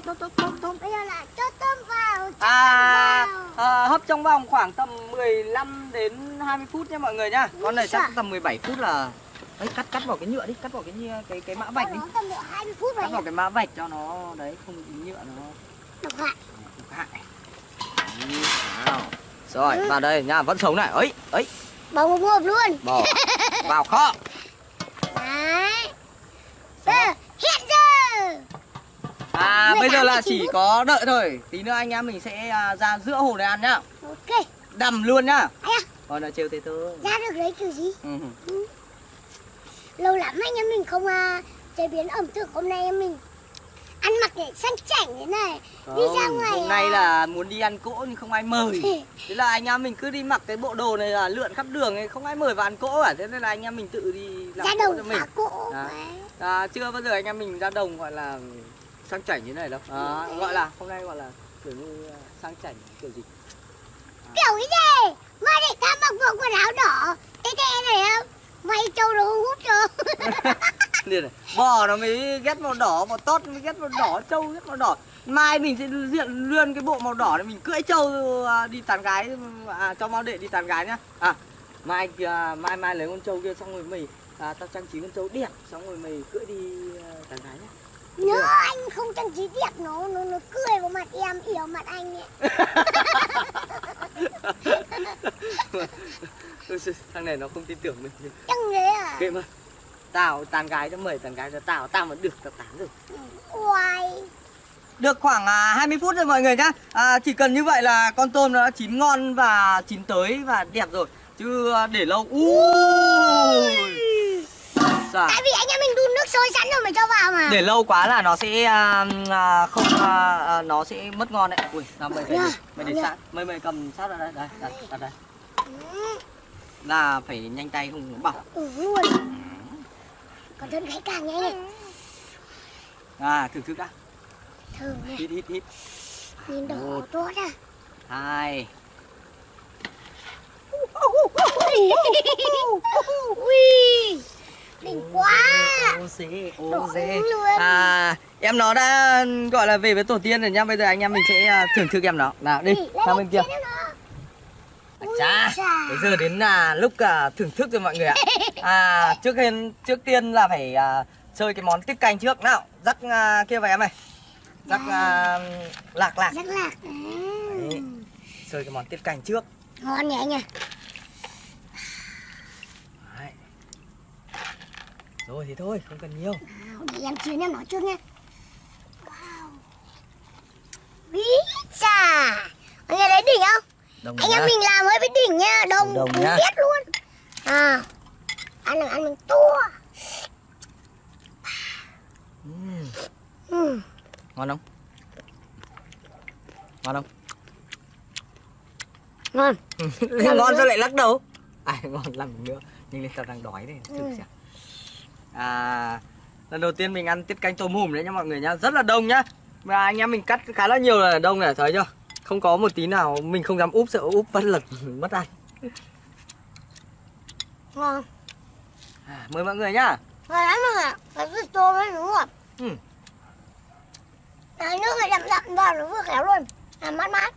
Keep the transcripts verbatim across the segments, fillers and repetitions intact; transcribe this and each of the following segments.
tôm tôm tôm tôm. Bây giờ là cho tôm vào. Cho À, tôm vào. à hấp trong vòng khoảng tầm mười lăm đến hai mươi phút nha mọi người nhá. Con này chắc tầm mười bảy phút là đấy, cắt cắt vào cái nhựa đi, cắt vào cái nhựa, cái cái mã vạch đi. Tầm độ hai mươi phút Cắt rồi. vào cái mã vạch cho nó đấy, không dính nhựa nó độc hại. độc hại. Nào. Rồi, ừ. vào đây nha, vẫn sống này. Ấy, ấy. Bỏ một hộp luôn. Bỏ vào kho. Đấy. Giờ, hiện giờ. À, bây giờ là chỉ có đợi thôi. Tí nữa anh em mình sẽ à, ra giữa hồ này ăn nhá. Ok. Đầm luôn nhá. À, còn là trêu thế thôi. ra được đấy kiểu gì? Ừ. Ừ. Lâu lắm anh em mình không uh, chế biến ẩm thực. Hôm nay em mình ăn mặc để sang chảnh thế này. Không, đi ra ngoài hôm nay là muốn đi ăn cỗ nhưng không ai mời. Thế là anh em mình cứ đi mặc cái bộ đồ này là lượn khắp đường ấy, không ai mời vào ăn cỗ cả. Thế nên là anh em mình tự đi làm ra cỗ đồng cho mình. phá cỗ. À, chưa bao giờ anh em mình ra đồng gọi là sang chảnh như này đâu. À, gọi là hôm nay gọi là kiểu như sang chảnh kiểu gì? À. Kiểu cái gì? Mà để ta mặc bộ quần áo đỏ tê tê này không? Mày trâu nó hút cho. Liền này, bò nó mới ghét màu đỏ, bò tót mới ghét màu đỏ, trâu ghét màu đỏ. Mai mình sẽ diện luôn cái bộ màu đỏ này, mình cưỡi trâu đi tán gái, à, cho Mao Đệ đi tán gái nhá. À, mai à, mai mai lấy con trâu kia xong rồi mày à, tao trang trí con trâu đẹp, xong rồi mày cưỡi đi uh, tán gái nhá. Nhớ anh không trang trí đẹp nó nó nó cười vào mặt em, ỉa vào mặt anh ấy. Thằng này nó không tin tưởng mình. Chẳng thế à? Kệ mà. Tao tán gái cho mời tán gái cho tao, tao mà được tao tán rồi. Uầy. Được khoảng à, hai mươi phút rồi mọi người nhá. À, chỉ cần như vậy là con tôm nó đã chín ngon và chín tới và đẹp rồi. Chứ để lâu. Ui. Tại vì anh em mình đun nước sôi sẵn rồi mới cho vào mà. Để lâu quá là nó sẽ à, à, không à, nó sẽ mất ngon đấy. Ui, nào mày phải mày để sát, mày mày cầm sát ra đây, đây, đặt, đặt đây. Ừ. Là phải nhanh tay không nó bỏng. Ừ luôn. Còn thân gãy càng nhanh này. À, thử thử đã. Thử này. Hít hít hít. Nhìn đỏ tốt à. Hai. Ui. Đỉnh quá. Ô dê, ô dê. À, em nó đã gọi là về với tổ tiên rồi nha. Bây giờ anh em mình sẽ thưởng thức em nó. Nào đi, sang bên kia. Chà, bây giờ đến là lúc uh, thưởng thức rồi mọi người ạ. À, trước tiên trước tiên là phải uh, chơi cái món tiết canh trước. Nào, rắc uh, kia vào em này. Rắc uh, lạc lạc. Rắc lạc. Đấy, chơi cái món tiết canh trước. Ngon nhỉ anh à. Đấy. Rồi thì thôi, không cần nhiều. Để em chiến em nói trước nha. Wow. Ví chà. Anh nghe thấy đỉnh không? Đồng anh em mình làm hơi bị đỉnh nha, đông đồng nhá. Biết luôn. À, ăn là ăn mình tua. uhm. Ừ. Ngon không? Ngon không? Ngon. Ngon sao lại lắc đầu? À, ngon làm nữa. Nhưng lên tao đang đói đây. Thử xem. À, lần đầu tiên mình ăn tiết canh tôm hùm đấy nha mọi người nhá, rất là đông nhá. Mà anh em mình cắt khá là nhiều là đông này, thấy chưa? Không có một tí nào mình không dám úp, sợ úp bất lực mất ăn. Ngon. À, mời mọi người nhá. Ngon lắm mọi người. Cái nước tôm ấy đúng không? Ừ. Đấy, nước này đậm đậm vào nó vừa khéo luôn. Làm mát mát.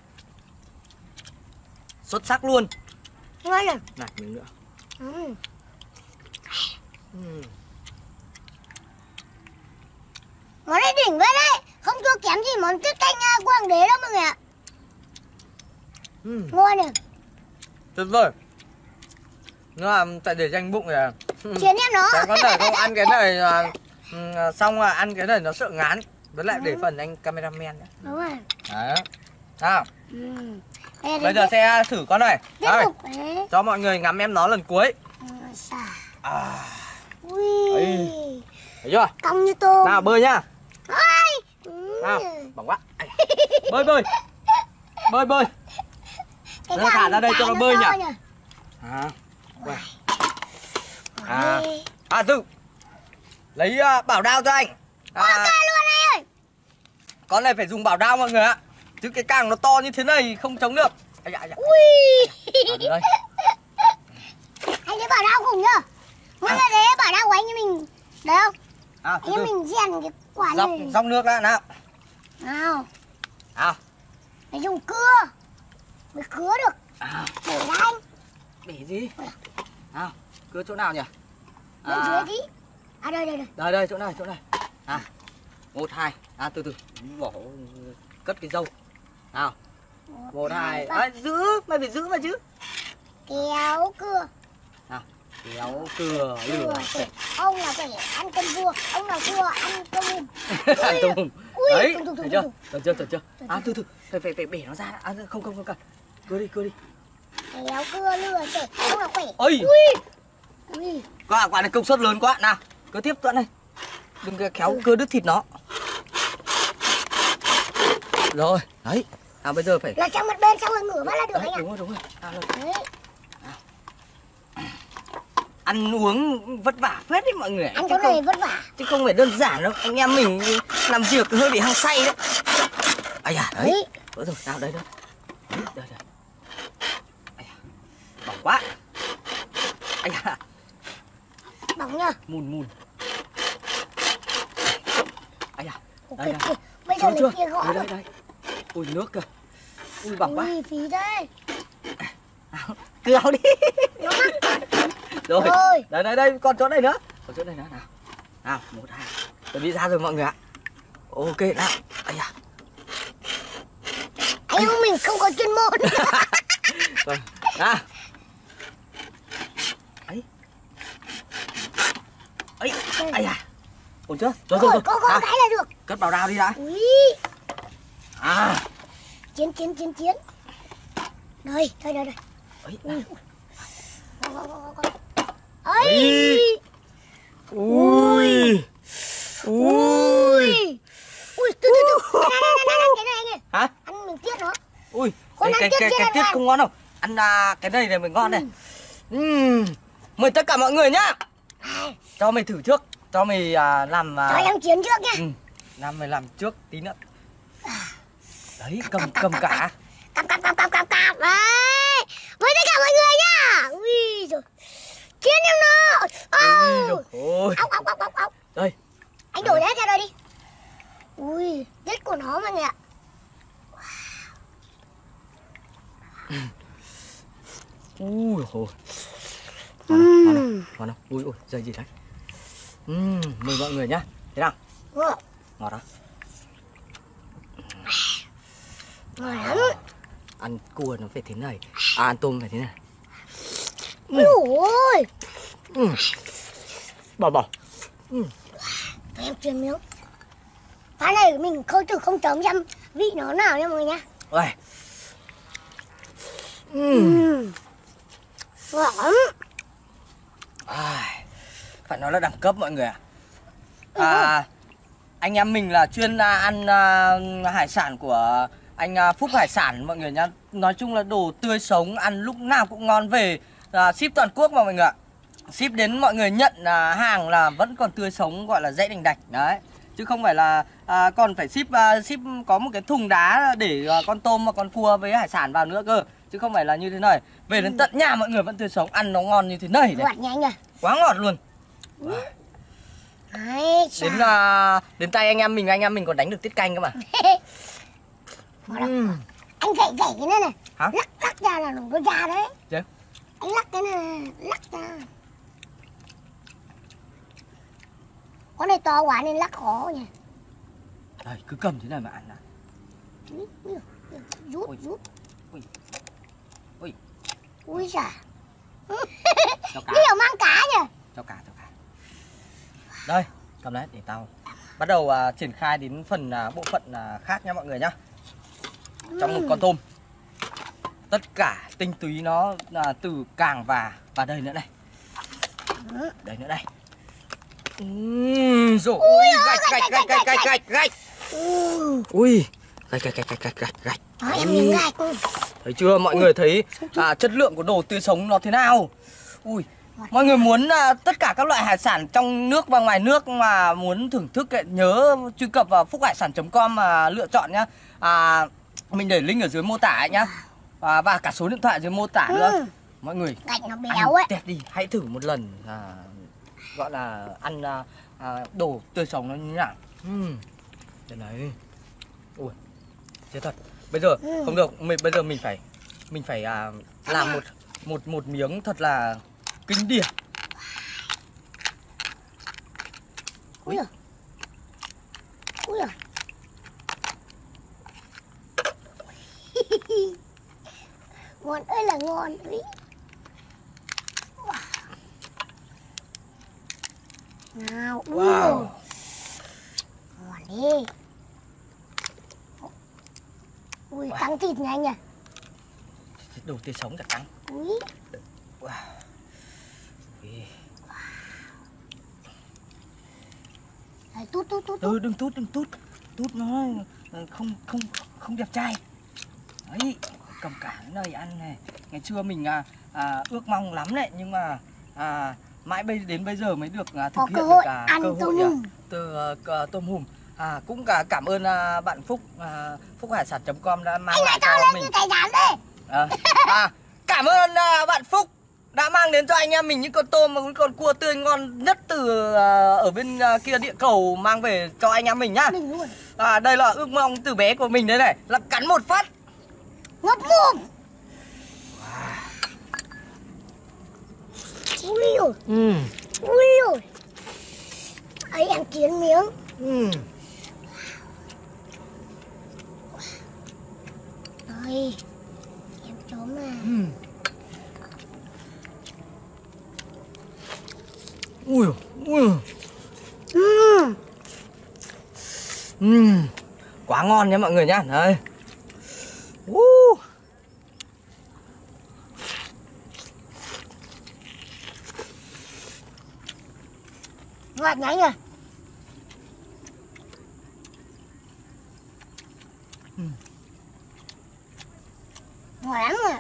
Xuất sắc luôn. Ngon rồi. Này, miếng nữa. Ừ. Ừ. Món này đỉnh vậy đấy. Không thua kém gì món tiết canh Quảng Đế đâu mọi người ạ. Ừ. Ngon rồi. Tuyệt vời. Nó làm tại để danh bụng này. Chiến em nó. Có thể không ăn cái này là, xong là ăn cái này nó sợ ngán. Với lại ừ. để phần anh cameraman nữa. Đúng rồi. Đấy. Nào. Ừ. Bây giờ sẽ thử con này. Đây. Đấy. Cho mọi người ngắm em nó lần cuối. À. Ui. Đấy. Thấy chưa? Cong như tôm. Nào bơi nhá. Ôi. Nào, bỏng quá. Bơi bơi. Bơi bơi. Nó thả ra đây cho nó bơi nhỉ. À. Wow. À. À Tư. Lấy uh, bảo đao cho anh. À. Ok luôn anh ơi. Con này phải dùng bảo đao mọi người ạ. Chứ cái càng nó to như thế này không chống được. Ây da, ây da. Ui. À, đây. Anh thấy bảo đao khủng nhá. Mọi người thấy bảo đao của anh như mình đấy không? À, anh em mình rèn cái quả dọc, này. dòng nước ra nào. Nào. Nào. Mày dùng cưa. Mày cưa được. À. Để ra anh. Để gì? Nào, cưa chỗ nào nhỉ? Bên À. dưới tí. À đây đây đây. Đây đây, chỗ này, chỗ này. À. Một hai. À từ từ. Bỏ cất cái dâu. Nào. Một hai. À, giữ, mày phải giữ mà chứ. Kéo cưa. Nào. Kéo cưa lửa sệt. Ông là phải ăn cơm vua, ông là vua ăn cơm hùm. Ăn tôm hùm. Ui, Đấy, tung, tung, thấy tung, chưa? tung. Được chưa? Được chưa? À từ từ, phải phải phải bể nó ra. À không không không cần. Cưa đi, cưa đi. Kéo cưa lửa sệt, ông là phải. Ôi. Ui. Ui. Quả quả này công suất lớn quá. Nào, cưa tiếp Tuấn này. Đừng có khéo cưa đứt thịt nó. Rồi, đấy. À bây giờ phải Là trong một bên xong rồi ngửa vào là được đấy, anh ạ. đúng rồi, đúng rồi. À, rồi. Đấy. Ăn uống vất vả phết đấy mọi người. Ăn chứ chỗ này không, vất vả. chứ không phải đơn giản đâu. Anh em mình làm việc hơi bị hăng say đấy. Ây da, đấy. Đấy. Vỡ rồi, nào đây đây. Đấy, đây đây. Ây da, bỏng quá. Ây da, Bỏng nhờ. mùn mùn. Ây da, Ok, đây đây. ok. Bây giờ Chưa lấy chưa? kia gõ Đây được. đây đây. Ui nước kìa. Ui bỏng quá. Ui phí thế. Cứ áo đi. Nó mắc. Rồi. Rồi. Đây đây đây, còn chỗ này nữa. Còn chỗ này nữa nào. Nào, một hai. Chuẩn bị ra rồi mọi người ạ. Ok nào. Ây da. Anh em mình không có chuyên môn. Rồi, nào. Ấy. Ấy, ai da. Ổn chưa? Rồi rồi rồi. Có có Nào, cái là được. cất vào đao đi đã. Ui. À. Chiến chiến chiến chiến. Đây, đây đây đây. Ấy. Ui. Ấy. Ấy. Ui. Ui. Ui, từ từ từ. Này này này này, cái này anh ơi. Hả? Ăn mình tiết nó. Ui, Con cái ăn cái tiết cái, trên cái ăn tiết ăn. không ngon đâu. Ăn à, cái này này mới ngon này. Ừm. Mời tất cả mọi người nhá. Cho mày thử trước. Cho mày à, làm à... Cho em chiến trước nha. Ừ. Làm mày làm trước tí nữa. Đấy, cầm cầm cả. Cặp cặp cặp cặp cặp cặp đấy. Với tất cả mọi người nhá. Ui rồi. Chiến em nó. Ui Oh. ôi. Ốc ốc ốc ốc ốc. Đây. Anh đổ hết ra đây đi. Ui, tiết của nó mọi người ạ. Ui ôi. Ngon không? Ngon không? Ngon không? Ui ui, dây gì đấy. Uhm, mời mọi người nhá. Thế nào? Ngon. Ngọt không? Ngon lắm. Ăn cua nó phải thế này. À, ăn tôm phải thế này. Ui ôi. Ừ. Bỏ bỏ. Ừ. Em truyền miếng. Cái này mình khơi từ không chấm xem vị nó nào nha mọi người nha. Ôi. Ừ. Ừ. Ngon lắm. À, phải nói là đẳng cấp mọi người ạ. À, anh em mình là chuyên à, ăn à, hải sản của anh à, Phúc Hải Sản mọi người nhá. Nói chung là đồ tươi sống, ăn lúc nào cũng ngon, về à, ship toàn quốc mà mọi người ạ. Ship đến mọi người nhận à, hàng là vẫn còn tươi sống, gọi là dễ đành đạch đấy. Chứ không phải là à, còn phải ship à, ship có một cái thùng đá để à, con tôm và con cua với hải sản vào nữa cơ. Chứ không phải là như thế này. Về đến tận nhà mọi người vẫn tươi sống, ăn nó ngon như thế này đấy. Ngọt nhanh rồi. Quá ngọt luôn. Wow. Đấy, Đến uh, đến tay anh em mình, anh em mình còn đánh được tiết canh cơ mà. uhm. Anh gậy gậy cái này này. Hả? Lắc lắc ra là nó ra đấy. Chứ? Anh lắc cái này, lắc ra. Con này to quá nên lắc khó nhỉ. Đây, cứ cầm thế này mà ăn đã. Rút, Ui. rút. Ui. Ui. Ui giời. Cho cá. Như kiểu mang cá nhỉ. Cho cá, cho cá. Đây, cầm đấy để tao bắt đầu uh, triển khai đến phần uh, bộ phận uh, khác nha mọi người nhá. Trong một con tôm, tất cả tinh túy nó là từ càng và và đây nữa này. Đây nữa này. Ui, rồi ui, gạch gạch gạch gạch gạch gạch gạch. Ui, gạch gạch gạch gạch gạch gạch. Đó, em miếng gạch. Thấy chưa, mọi người thấy à, chất lượng của đồ tươi sống nó thế nào. Ui, mọi người muốn à, tất cả các loại hải sản trong nước và ngoài nước mà muốn thưởng thức ấy, nhớ truy cập vào phúc hải sản chấm com mà lựa chọn nhá. À, mình để link ở dưới mô tả ấy nhá. À, và cả số điện thoại dưới mô tả nữa. Ừ. Mọi người Gạch nó ăn béo ấy. tẹt đi, hãy thử một lần à, gọi là ăn à, à, đồ tươi sống nó như thế nào. Uhm. Đây này. Ui, chết thật. Bây giờ Ừ. không được, mình bây giờ mình phải mình phải à, làm một một một miếng thật là kinh điển. Ui giời. Ui giời. Ngon ơi là ngon. Ui. Nào, ui Wow. giời. Ngon đi. Ui, Wow. cắn thịt nhanh nhỉ. Đồ tươi sống chả cắn. Ui. Wow. Ui. Đấy, tút tút tút. Ừ, đừng tút, đừng tút. Tút nó không không không đẹp trai. Đấy, cầm cả nơi ăn này. Ngày xưa mình à, à, ước mong lắm đấy, nhưng mà à, mãi bây đến bây giờ mới được à, thực Có hiện cơ được hội à, ăn cơ tôm hội à, hùm. từ à, tôm hùm. À, cũng cả cảm ơn à, bạn Phúc à, phúc hải sản chấm com đã mang Anh lại lại to cho lên mình. như cái rán đấy. À, à, cảm ơn à, bạn Phúc đã mang đến cho anh em mình những con tôm và những con cua tươi ngon nhất từ à, ở bên à, kia địa cầu mang về cho anh em mình nhá. Đỉnh luôn. À, đây là ước mong từ bé của mình đấy này, là cắn một phát Ngập mồm. Ui ôi. ừ. Ui ôi. Ấy em kiến miếng. Ừ. Đây. Em chóm à. Ừ. Ui, ui. Ừ. Ừ. Quá ngon nha mọi người nhá. Đây. Uh. Ngọt nhá nhỉ. Ừ. Ngọt lắm rồi.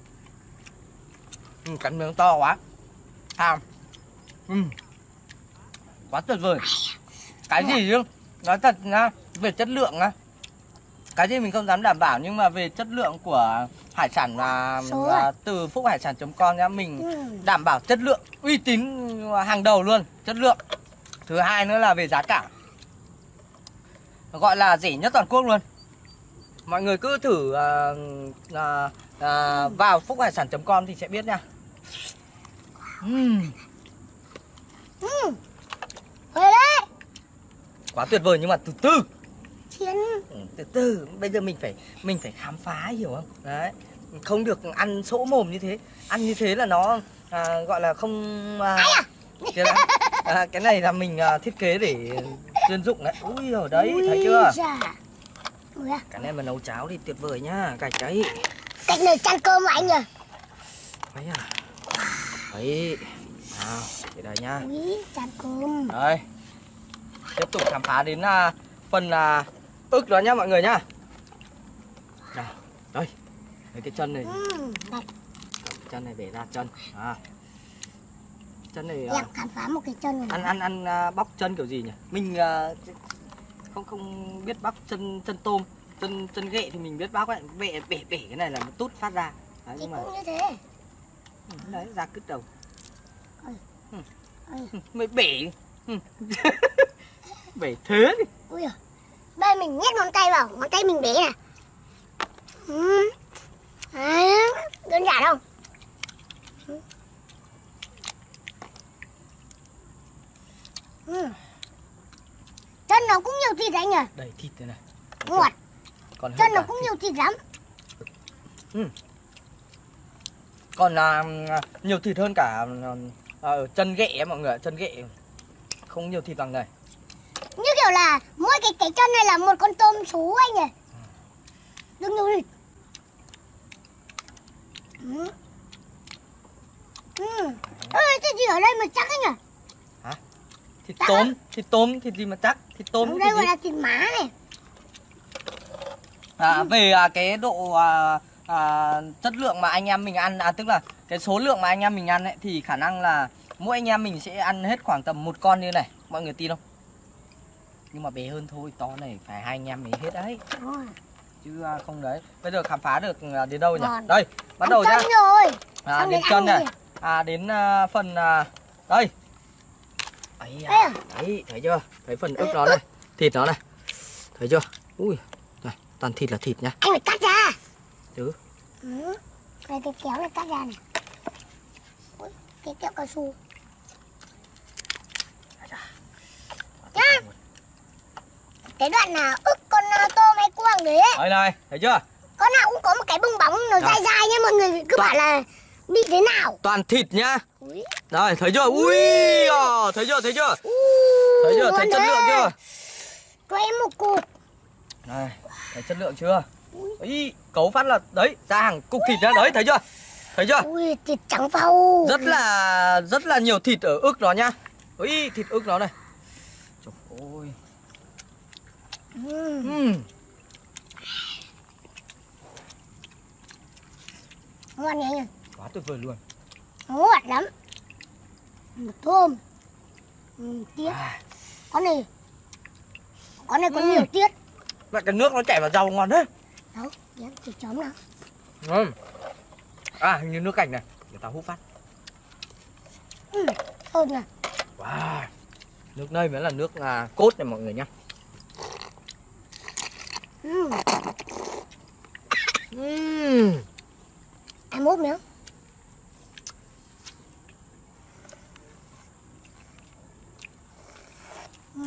Ừ, cắn miếng to quá. À. Ừ. Quá tuyệt vời. Cái gì chứ? Nói thật nha, về chất lượng á, cái gì mình không dám đảm bảo, nhưng mà về chất lượng của hải sản là, là từ phúc hải sản chấm com nhá, mình Ừ. đảm bảo chất lượng uy tín hàng đầu luôn, chất lượng. Thứ hai nữa là về giá cả, gọi là rẻ nhất toàn quốc luôn. Mọi người cứ thử à, à, à, vào phúc hải sản chấm com thì sẽ biết nha. uhm. Ừ. Về đấy. Quá tuyệt vời, nhưng mà từ từ. Chiến. Ừ, từ từ, bây giờ mình phải mình phải khám phá, hiểu không? Đấy, không được ăn sỗ mồm như thế. Ăn như thế là nó à, gọi là không à, thế là, à, cái này là mình à, thiết kế để chuyên dụng đấy. Ui ở đấy, Ui thấy chưa? già. Ui à. Cái này mà nấu cháo thì tuyệt vời nhá, gạch đấy. Cách này chăn cơm mà anh nhỉ. Đấy à. Đấy. Nào, để đây nhá. Ui, chăn cơm. Đây. Tiếp tục khám phá đến à, phần à, ức đó nhá mọi người nhá. Nào, đây. Đây cái chân này. Ừ. Đây. Chân này để ra chân. À. Chân này Em khám phá một cái chân này. ăn ăn ăn à, bóc chân kiểu gì nhỉ? Mình à, không không biết bóc chân chân tôm, chân chân ghẹ thì mình biết bóc ấy, bể bể bể cái này là nó tút phát ra. Đấy, Thì nhưng mà cũng như thế. ừ, đấy ra cứt đầu. Ôi. Ừ. Ôi. Mới bể. Ừ. Bể thế thì. Ui giời. Đây mình nhét ngón tay vào, ngón tay mình bé nè. Ừ. Đấy, đơn giản không? Ừ. Ừ. Chân nó cũng nhiều thịt anh nhỉ? Đây thịt thế này. Ngọt. Còn hơn Chân nó cả cũng thịt. nhiều thịt lắm. Ừ. Còn là nhiều thịt hơn cả à, chân ghẹ mọi người, chân ghẹ không nhiều thịt bằng này. Như kiểu là mỗi cái cái chân này là một con tôm sú anh nhỉ? Đừng nhiều thịt. Ừ. Ừ. Ê, cái gì ở đây mà chắc anh nhỉ? Hả? Thịt Chắc tôm, thịt tôm, thịt gì mà chắc, thịt tôm. Ở Thịt đây gì? gọi là thịt má này. À, về à, cái độ à, à, chất lượng mà anh em mình ăn, à, tức là cái số lượng mà anh em mình ăn ấy, thì khả năng là mỗi anh em mình sẽ ăn hết khoảng tầm một con như này, mọi người tin không? Nhưng mà bé hơn thôi, to này phải hai anh em mình hết đấy, Rồi. chứ à, không đấy. Bây giờ khám phá được à, đến đâu nhỉ? Ngon. Đây, bắt Ăn đầu nhá. chân rồi. À, Xong đến đến chân ăn này, gì? à, đến à, phần à, đây. Ấy Đây à, à? đấy, thấy chưa? Thấy phần ức nó này, thịt nó này, thấy chưa? Ui, Toàn thịt là thịt nhá. Anh phải cắt ra. Ừ. Ừ. Đây cái kéo này cắt ra này. Ui, cái kẹo cao su. Nhá. Cái đoạn là ức con uh, tôm hay cuồng đấy ấy. Đây này, thấy chưa? Con nào cũng có một cái bong bóng nó Rồi. dai dai nhá, mọi người cứ Toàn- bảo là bị thế nào. Toàn thịt nhá. Ui. Rồi, thấy chưa? Ui, à, thấy chưa? Thấy chưa? Uh, Thấy chưa? Thấy ngon chất đấy. lượng chưa? Cho em một cục. Này, thấy chất lượng chưa? Ý, cấu phát là đấy, ra hàng cục thịt ra đấy, thấy chưa? Thấy chưa? Ui, thịt trắng phau. Rất là rất là nhiều thịt ở ức nó nhá. Ý, thịt ức nó này. Trời ơi. Ừ. Uhm. Ngon nhỉ anh ơi. Quá tuyệt vời luôn. Ngon lắm. Một thơm. Ừ, tiết. À, Con này Con này có Ừ. nhiều tiết. lại cái nước nó chảy vào rau ngon đấy. Đâu, nhá, thịt chấm nào. Ừ. À, hình như nước canh này, để tao hút phát. Ừ, thơm nhỉ. Wow. Nước đây mới là nước à, cốt này mọi người nhá. Ừ. Uhm. Em múc nữa. Ừ.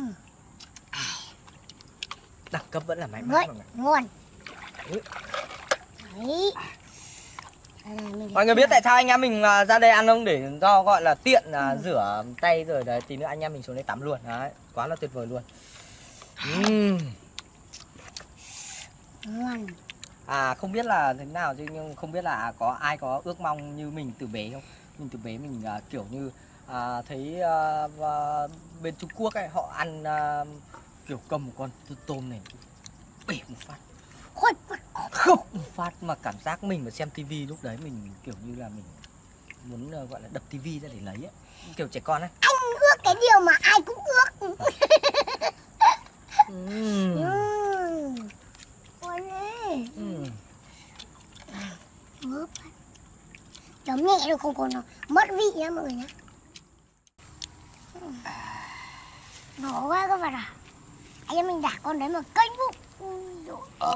Đẳng cấp vẫn là mãi mãi Đấy, mọi người. ngon. Ừ. Đấy. Đây này, mình Mọi người biết tại sao anh em mình à, ra đây ăn không? Để do gọi là tiện à, rửa tay rồi đấy, tí nữa anh em mình xuống đây tắm luôn. Đấy, quá là tuyệt vời luôn. Uhm. ngon. À, không biết là thế nào chứ nhưng không biết là có ai có ước mong như mình từ bé không? Mình từ bé mình à, kiểu như à, thấy à, và bên Trung Quốc ấy họ ăn à, kiểu cầm một con tôm này bể một phát, Khôi, khúc một phát mà cảm giác mình mà xem tivi lúc đấy mình kiểu như là mình muốn à, gọi là đập tivi ra để lấy ấy, kiểu trẻ con ấy. anh ước cái điều mà ai cũng ước. Uhm. Ừ. Ngon đấy. Uhm. Ướp. Chấm nhẹ rồi không còn nó mất vị nha mọi người nhé. Nổ quá các bạn à. Anh em mình đả con đấy mà kênh bụng. Ui dồi ôi.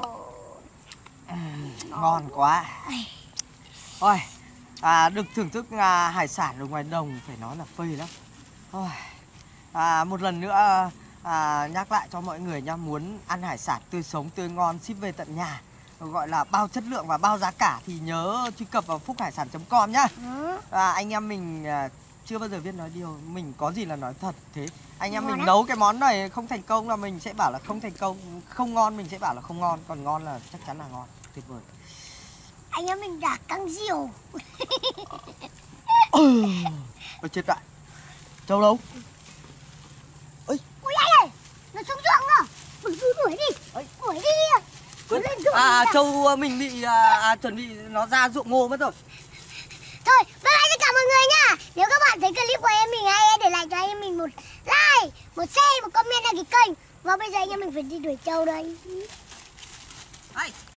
Ngon quá. Ôi, à, được thưởng thức à, hải sản ở ngoài đồng phải nói là phê lắm. Ôi, à, một lần nữa à, nhắc lại cho mọi người nha, muốn ăn hải sản tươi sống tươi ngon ship về tận nhà, gọi là bao chất lượng và bao giá cả thì nhớ truy cập vào phúc hải sản chấm com nhá. Ừ. À, anh em mình à, chưa bao giờ biết nói điều, mình có gì là nói thật thế. Anh em Ngon mình á. nấu cái món này không thành công là mình sẽ bảo là không thành công, không ngon mình sẽ bảo là không ngon, còn ngon là chắc chắn là ngon, tuyệt vời. Anh em mình đả căng diều. Ôi chết lại. Châu đâu? Ui anh ơi, nó xuống ruộng rồi. Đuổi đuổi đi. Ơi. Đuổi đi. Đuổi lên ruộng. À, đi. Châu mình bị à, à, chuẩn bị nó ra ruộng ngô mất rồi. Thôi, bye bye tất cả mọi người nha. Nếu các bạn thấy clip của em mình hay, để lại cho em mình một like, một share, một comment đăng ký kênh. Và bây giờ anh em mình phải đi đuổi trâu đây. Ai?